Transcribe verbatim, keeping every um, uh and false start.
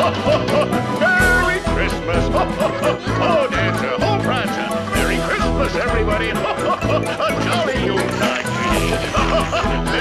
Merry Christmas. Oh, Dancer, oh, Prancer. Merry Christmas, everybody. A jolly Yuletide greeting.